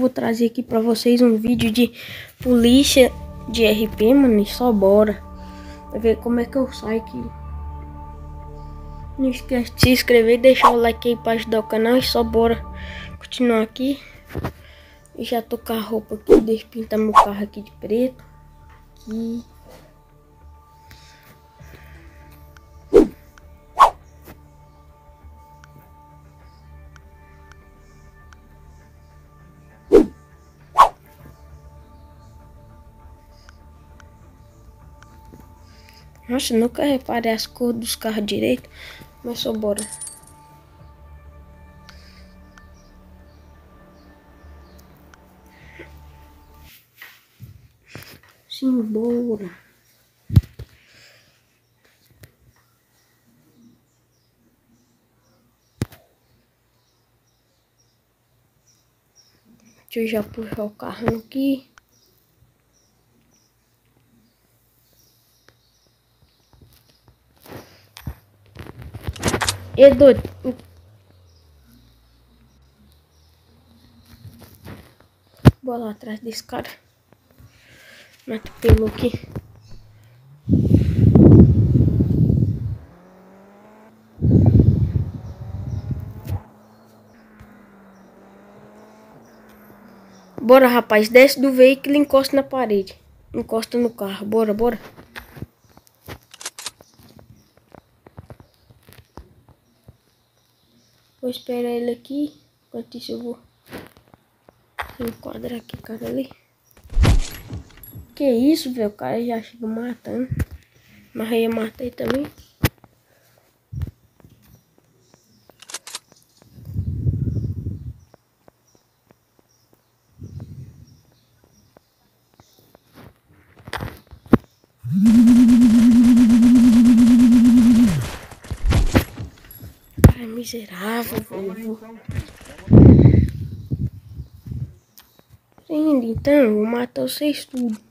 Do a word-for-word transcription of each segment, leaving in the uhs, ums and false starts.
vou trazer aqui pra vocês um vídeo de polícia de R P, mano. E só bora. Vai ver como é que eu saio aqui. Não esquece de se inscrever e deixar o like aí pra ajudar o canal. E só bora continuar aqui. Eu já tô com a roupa aqui. Deixa eu pintar meu carro aqui de preto. Aqui. Nossa, nunca reparei as cores dos carros direito. Mas só bora. Simbora. Deixa eu já puxar o carro aqui. E doido. Vou lá atrás desse cara. Mata pelo aqui. Bora, rapaz. Desce do veículo e encosta na parede. Encosta no carro. Bora, bora. Vou esperar ele aqui. Enquanto isso eu vou enquadrar aqui o cara ali. Que isso, velho? O cara já chega matando. Mas aí eu matei também. Cara miserável, velho. Então, eu vou matar vocês tudo.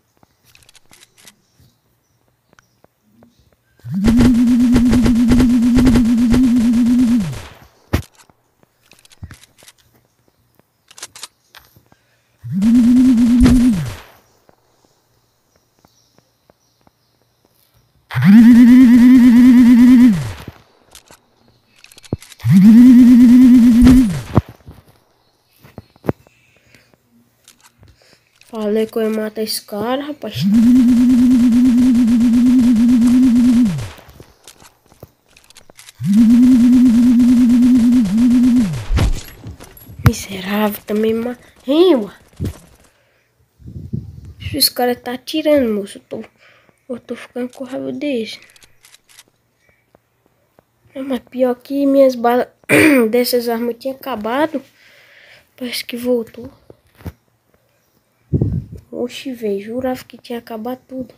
Falei que eu ia matar esse cara, rapaz. Miserável também, mas... Rima! Esse cara tá atirando, moço. Eu tô, eu tô ficando com raiva desse. É, mas pior que minhas balas dessas armas tinham acabado. Parece que voltou. Oxi, velho. Jurava que tinha acabado tudo.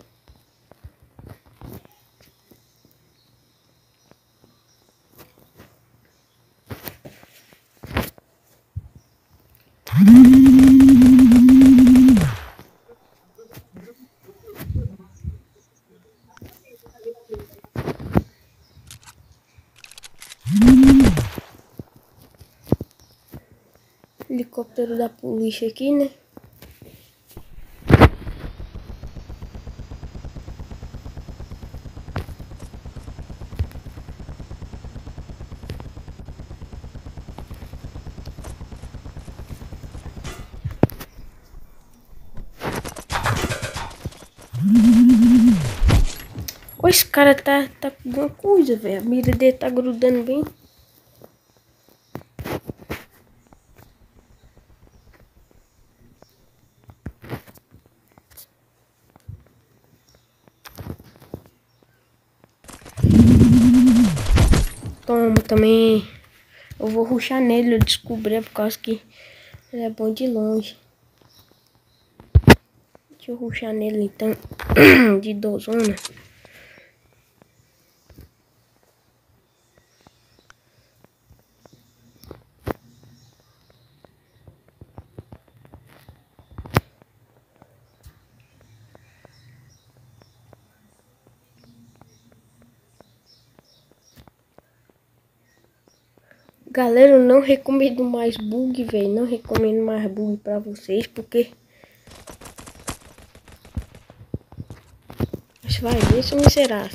Helicóptero da polícia aqui, né? Ô, esse cara tá, tá com alguma coisa, velho. A mira dele tá grudando bem. Toma também. Eu vou rushar nele, eu descobri por causa que ele é bom de longe. Deixa eu rushar nele então. De dozona. Galera, eu não recomendo mais bug, velho. Não recomendo mais bug pra vocês, porque... Você vai ver, seu miserável.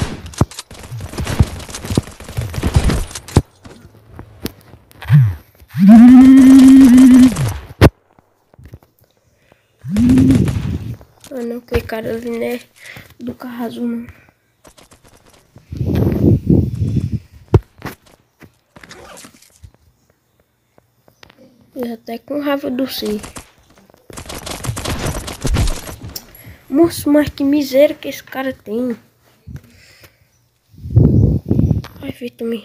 Ah, não, que cara ali, né? Do carro azul, não. Eu até com raiva do C. Moço, mas que miséria que esse cara tem. Vai ver também.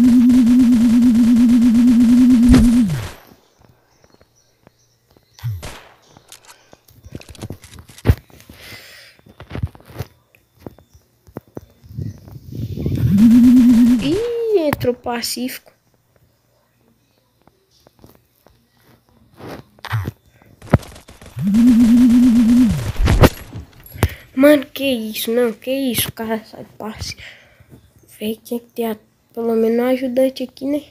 Ih, entrou Pacífico. Mano, que isso? Não, que isso? O cara sai passe. Véi, tinha que ter a, pelo menos um ajudante aqui, né?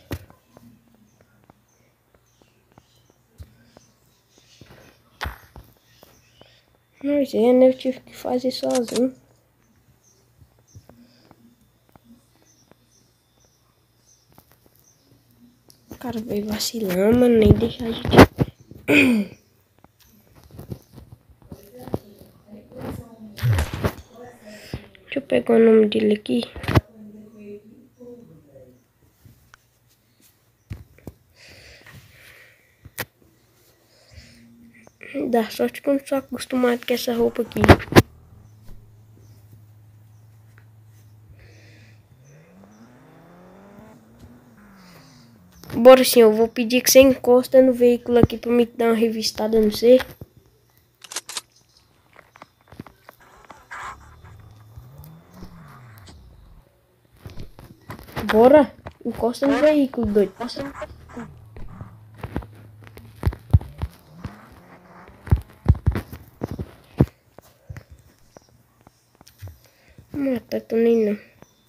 Mas é, né? Eu tive que fazer sozinho. O cara veio vacilando, mano. Nem deixar a gente... Deixa eu pegar o nome dele aqui. Dá sorte que eu não sou acostumado com essa roupa aqui. Bora sim, eu vou pedir que você encosta no veículo aqui pra me dar uma revistada no C. Bora, encosta no veículo, doido. Encosta no veículo. Não, tá tão nem não.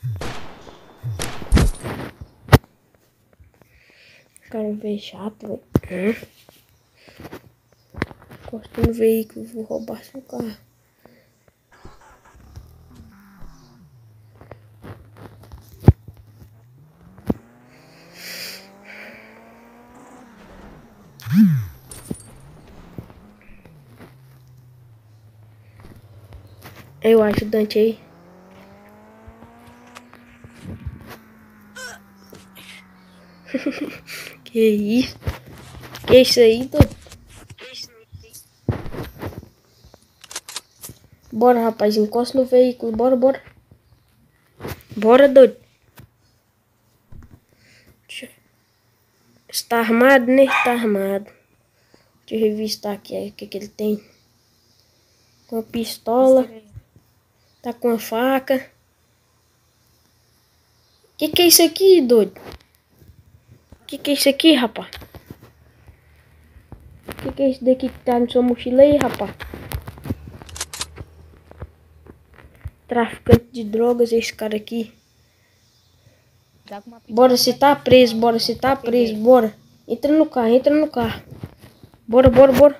Cara, veio chato, velho. Encosta no veículo, vou roubar seu carro. Eu ajudante aí. Que isso? Que isso aí, doido? Bora, rapaz, encosta no veículo. Bora, bora. Bora, doido. Está armado, né? Está armado. Deixa eu revistar aqui o que, que ele tem. Com a pistola. Tá com a faca. Que que é isso aqui, doido? Que que é isso aqui, rapaz? Que que é isso daqui que tá na sua mochila aí, rapaz? Traficante de drogas, esse cara aqui. Bora, você tá preso, bora, você tá preso, bora. Entra no carro, entra no carro. Bora, bora, bora.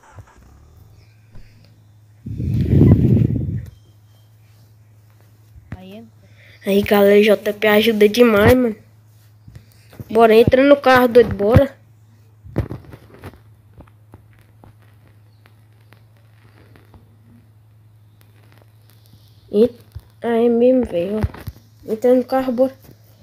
Aí, galera, J P ajuda demais, mano. Bora, entra no carro, doido, bora. Entra. Ah, é mesmo, velho. Entra no carro, bora.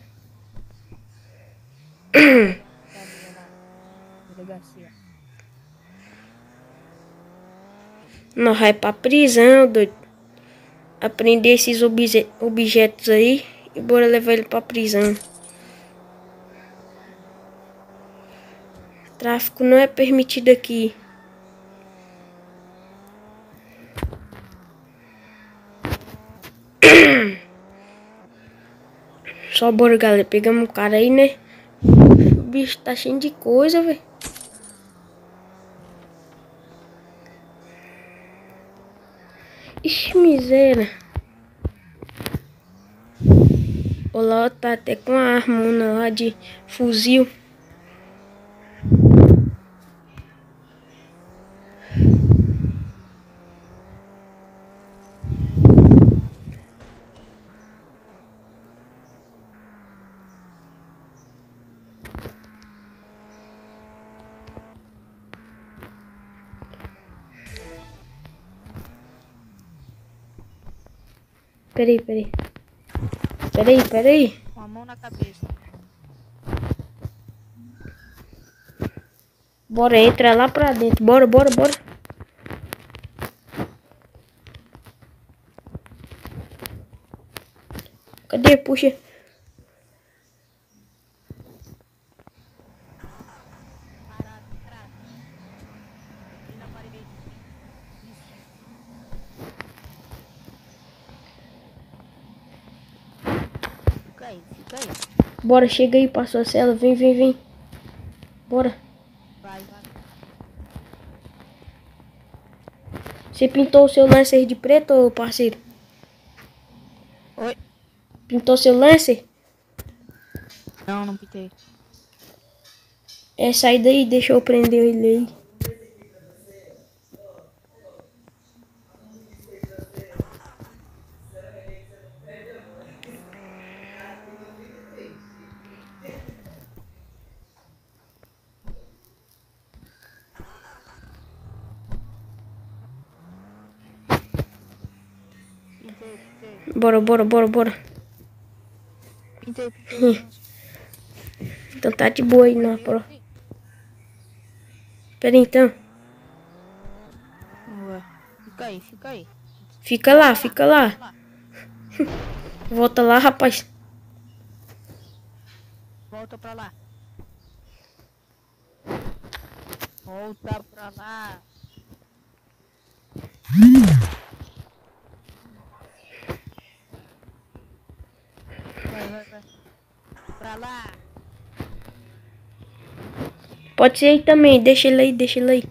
Nós vai pra prisão, doido. Aprender esses obje objetos aí e bora levar ele pra prisão. Tráfico não é permitido aqui. Só bora, galera. Pegamos um cara aí, né? O bicho tá cheio de coisa, velho. Ixi, miséria. Ô, Olha lá, tá até com a arma lá de fuzil. Peraí, peraí. Peraí, peraí. Com a mão na cabeça. Bora, entra lá pra dentro. Bora, bora, bora. Cadê? Puxa. Parado, parado. E na parede. Isso. Fica aí, fica aí. Bora, chega aí, passou a cela. Vem, vem, vem. Bora. Vai, vai. Você pintou o seu Lancer de preto, parceiro? Oi? Pintou seu Lancer? Não, não pitei. É, sai daí, deixa eu prender ele aí. Pintei, pintei. Bora, bora, bora, bora. Pintei, pintei. Então tá de boa aí na prova. Pera aí, então. Ué. Fica aí, fica aí. Fica lá, fica lá. Volta lá, rapaz. Volta pra lá. Volta pra lá. Vai, vai, vai. Pra lá. Pode ser aí também, deixa ele aí, deixa ele aí.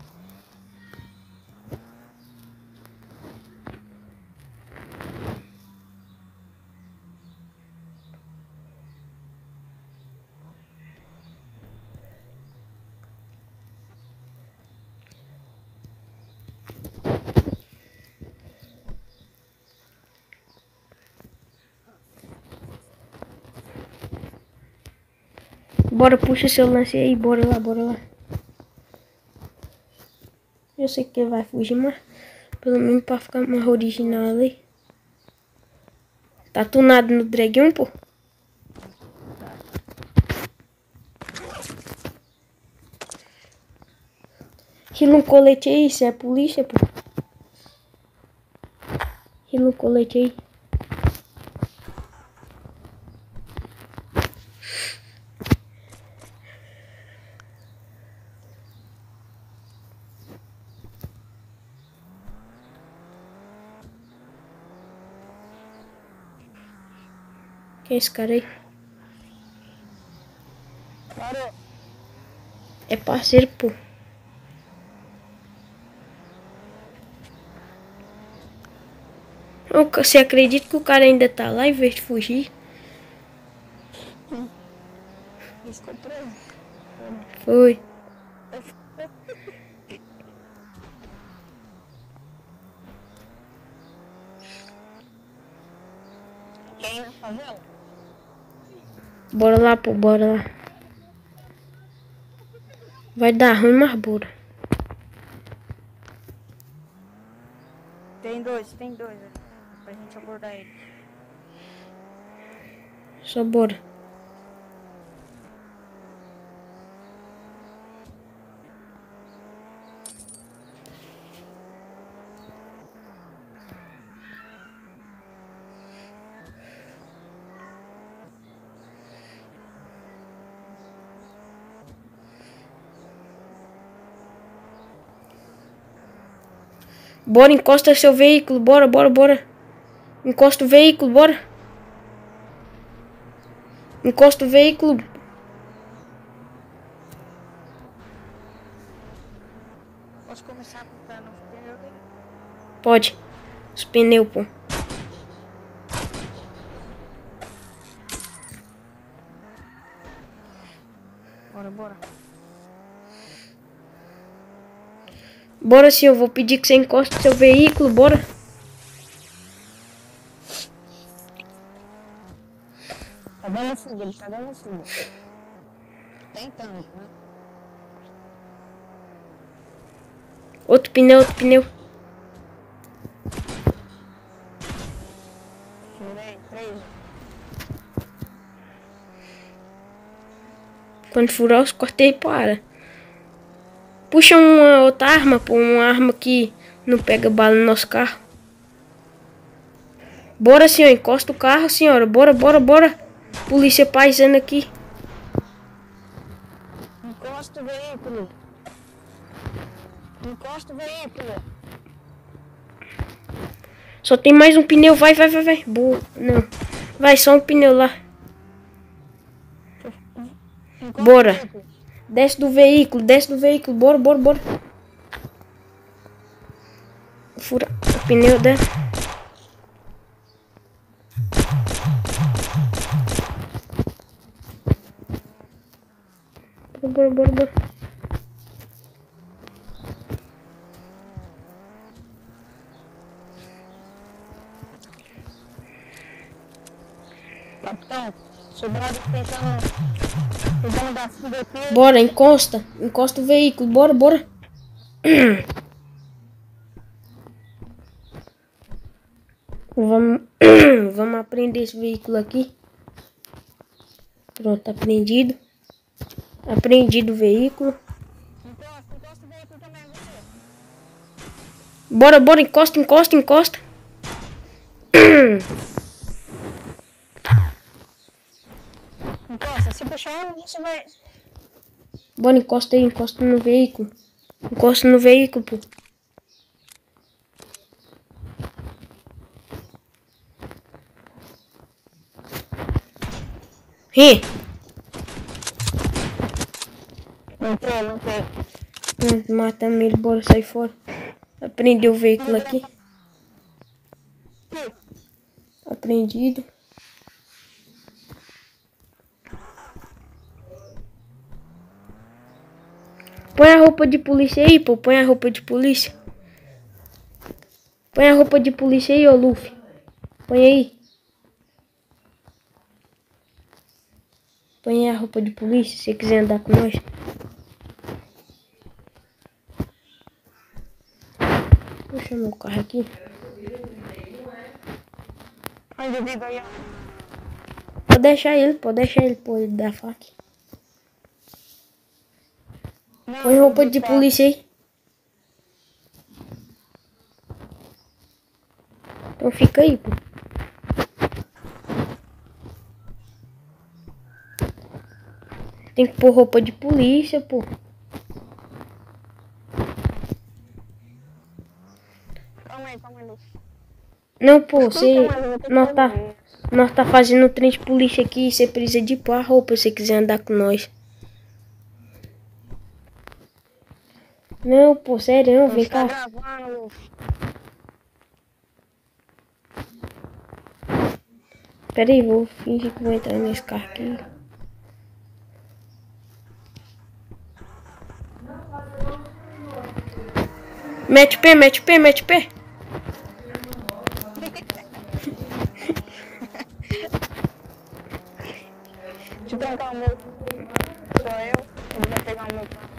Bora, puxa seu lance aí, bora lá, bora lá. Eu sei que ele vai fugir, mas pelo menos pra ficar mais original ali. Tá tunado no dragão, pô? Rila um colete aí, isso é polícia, pô. Rila um colete aí. Quem é esse cara aí? Parou. É parceiro, pô. Você acredita que o cara ainda tá lá em vez de fugir? Ficou preso. Foi. Quem é a favela? Bora lá, pô, bora lá. Vai dar ruim, mas bora. Tem dois, tem dois ali. Pra gente abordar ele. Só bora. Bora, encosta seu veículo, bora, bora, bora. Encosta o veículo, bora. Encosta o veículo. Posso começar a apertar no pneu dele? Pode. Os pneus, pô. Bora sim, eu vou pedir que você encoste seu veículo, bora. Tá dando fuga, ele tá dando fuga. Tentando, né? Outro pneu, outro pneu. Furei, três. Quando furar os cortei, para. Puxa uma outra arma, pô, uma arma que não pega bala no nosso carro. Bora, senhor, encosta o carro, senhora. Bora, bora, bora. Polícia paisana aqui. Encosta o veículo. Encosta o veículo. Só tem mais um pneu, vai, vai, vai, vai. Boa, não. Vai, só um pneu lá. Encosta Bora. o veículo. Desce do veículo, desce do veículo. Bora, bora, bora. Fura o pneu dela. Bora, bora, bora, bora. Capitão, sobrado tentando, tentando dar fuga aqui. Bora, encosta. Encosta o veículo. Bora, bora. Vamos, vamos apreender esse veículo aqui. Pronto, apreendido. Apreendido o veículo. Encosta, encosta o veículo também, você. Bora, bora, encosta, encosta, encosta. Encosta, se puxar, você vai. Bora, encosta aí, encosta no veículo. Encosta no veículo, pô. Ih, Não tem, não tem. pronto, matamos ele, bora sair fora. Apreendeu o veículo aqui. Apreendido. Põe a roupa de polícia aí, pô. Põe a roupa de polícia. Põe a roupa de polícia aí, ô Luffy. Põe aí. Põe aí a roupa de polícia, se você quiser andar com nós. Puxa meu carro aqui. Olha o dedo aí, ó. Pode deixar ele, pode deixar ele, pô, ele dá faca. Não, Põe roupa do de carro. polícia aí. Então fica aí, pô. Tem que pôr roupa de polícia, pô. Calma aí, calma aí, Lúcio. Não, pô, você... Calma aí, eu vou ter que Nós tá, fazer isso. nós tá fazendo trem de polícia aqui e você precisa de pôr a roupa se você quiser andar com nós. Não, pô, sério, não, vem Você tá cá. gravando, Lúcio. Pera aí, vou fingir que vou entrar nesse carro aqui. Mete o pé, mete o pé, mete o pé. Deixa eu pegar o meu. Sou eu, ele vai pegar o meu carro.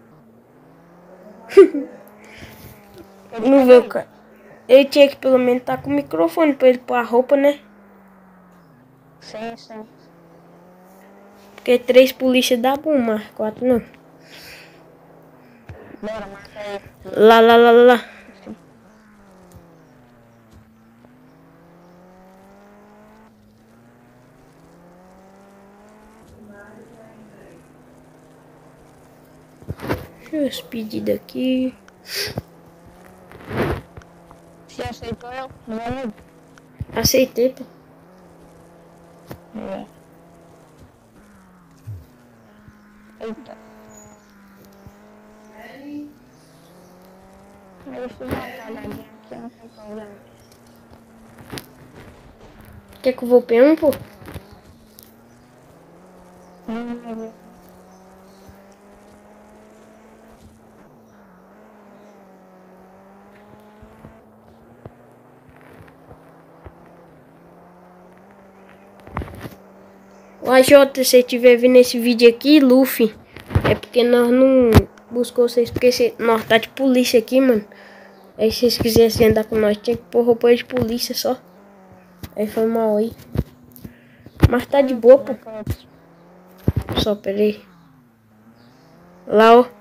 Ele Não tá vê o aí? cara. Ele tinha que pelo menos estar com o microfone pra ele pôr a roupa, né? Sim, sim. Porque três polícias dá bom, mas quatro não. Bora, marca aí. Lá, lá, lá, lá. Deixa eu ver os pedidos aqui. Você aceitou eu? Meu amigo? Aceitei, pô. É. Eita. Eu fiz uma cagadinha aqui, não tem problema. Quer que eu vou P um, pô? Hum, Ó, Jota, se você estiver vendo esse vídeo aqui, Luffy, é porque nós não buscou vocês, porque cê, nós tá de polícia aqui, mano. Aí se vocês quisessem andar com nós, tinha que pôr roupa de polícia só. Aí foi mal aí. Mas tá de boa, pô. Só, peraí. Lá, ó.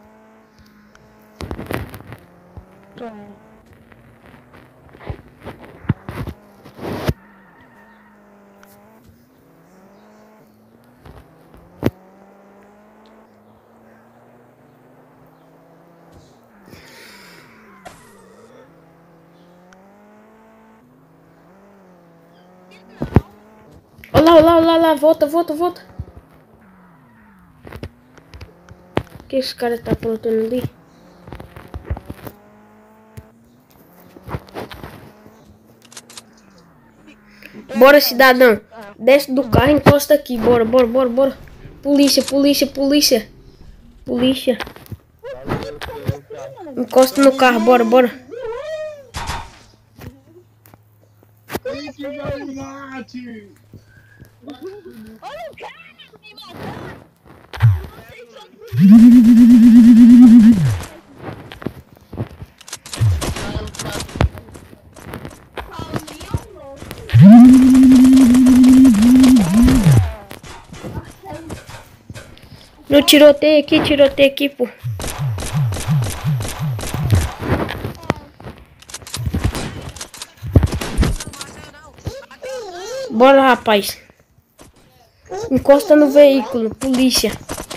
Olha lá, olha lá, olha lá, lá, volta, volta, volta. O que esse cara tá aprontando ali? Bora, cidadão. Desce do carro e encosta aqui. Bora, bora, bora, bora. Polícia, polícia, polícia. Polícia. Encosta no carro, bora, bora. Olha o cara me matando! No tiroteio aqui, tiroteio aqui, pô. Bora, rapaz. Encosta no veículo, polícia.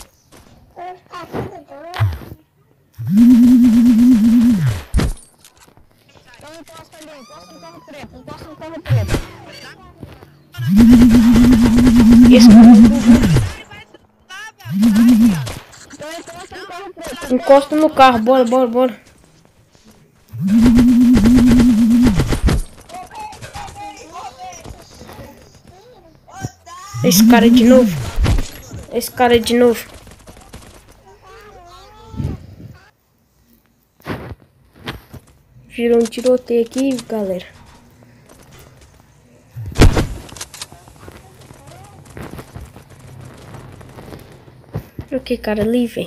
Então encosta ali, encosta no carro preto, encosta no carro preto. Esse cara é burro. Então encosta no carro preto. Encosta no carro, bora, bora, bora. Esse cara de novo. Esse cara de novo. Virou um tiroteio aqui, galera. Olha que cara ali, velho.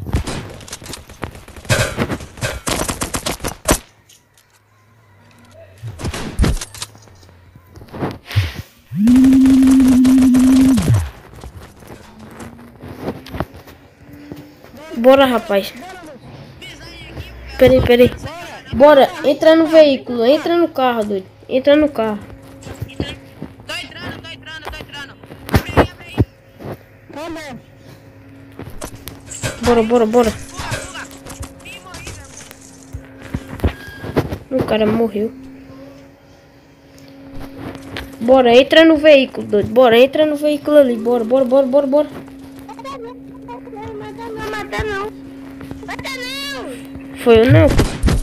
Bora, rapaz. Peraí, peraí. Bora, entra no veículo, entra no carro, doido. Entra no carro. Tô entrando, tô entrando, tô entrando. Abre aí, abre aí. Vamos. Bora, bora, bora. Fuga, fuga. Ih, morri, velho. O cara morreu. Bora, entra no veículo, doido. Bora, entra no veículo ali. Bora, bora, bora, bora, bora. Não mata não, mata não. Mata não. Foi eu não?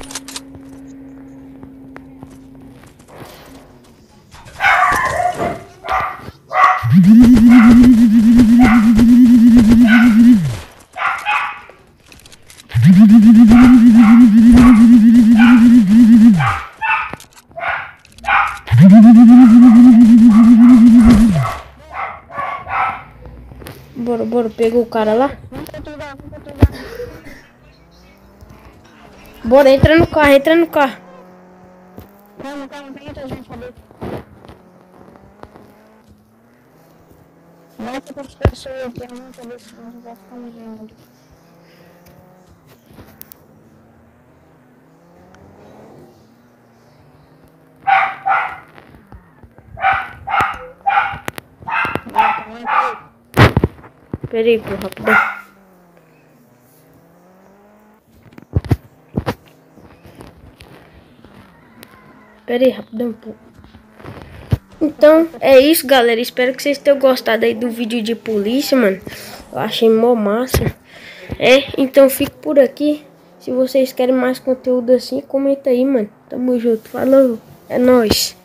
Bora, bora, pegou o cara lá. Vamos perturbar, vamos perturbar. Bora, entra no carro, entra no carro. Calma, calma, tem muita gente ali. Mata com as pessoas, tem muita ali, senão não vai ficar morrendo. Mata, mata. Peraí, pô, rapidão. Peraí, rapidão, pô. Então, é isso, galera. Espero que vocês tenham gostado aí do vídeo de polícia, mano. Eu achei mó massa. É, então fico por aqui. Se vocês querem mais conteúdo assim, comenta aí, mano. Tamo junto. Falou. É nóis.